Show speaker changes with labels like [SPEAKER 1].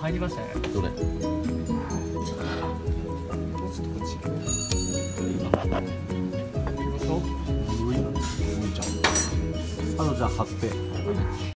[SPEAKER 1] 入りましたね。
[SPEAKER 2] どれ？あとじゃあ貼って。